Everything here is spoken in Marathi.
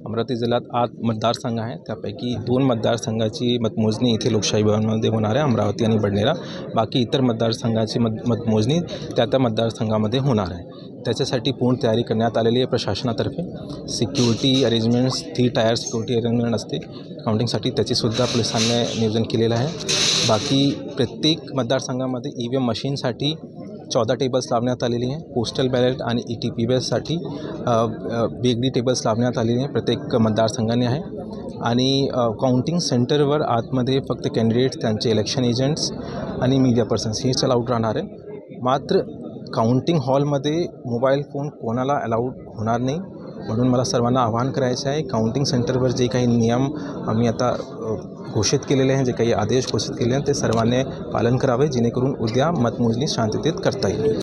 अमरावती जिल्ह्यात 8 मतदारसंघ आहेत. त्यापैकी 2 मतदारसंघाची मतमोजणी इथे लोकशाही भवनमध्ये होणार आहे, अमरावती आणि बडनेरा. बाकी इतर मतदारसंघाची मतमोजणी त्या मतदारसंघामध्ये होणार आहे. त्याच्यासाठी पूर्ण तयारी करण्यात आलेली आहे प्रशासनातर्फे. Security arrangements 3 tier security arrangement असते काउंटिंगसाठी, त्याचीसुद्धा पोलिसांनी नियोजन केलेलं आहे. बाकी प्रत्येक मतदारसंघामध्ये EVM मशीनसाठी 14 टेबल्स लावण्यात आलेली आहे. पोस्टल बॅलेट आणि ETPBसाठी वेगळी टेबल्स लावण्यात आलेली आहे प्रत्येक मतदारसंघाने आहे. आणि काउंटिंग सेंटरवर आतमध्ये फक्त कॅन्डिडेट्स, त्यांचे इलेक्शन एजंट्स आणि मीडिया पर्सन्स हेच अलाउड राहणार आहे. मात्र काउंटिंग हॉलमध्ये मोबाईल फोन कोणाला अलाउड होणार नाही. म्हणून मला सर्वांना आवाहन करायचं आहे, काउंटिंग सेंटरवर जे काही नियम आम्ही आता घोषित केलेले आहेत, जे काही आदेश घोषित केले आहेत, ते सर्वांनी पालन करावे, जेणेकरून उद्या मतमोजणी शांततेत करता येईल.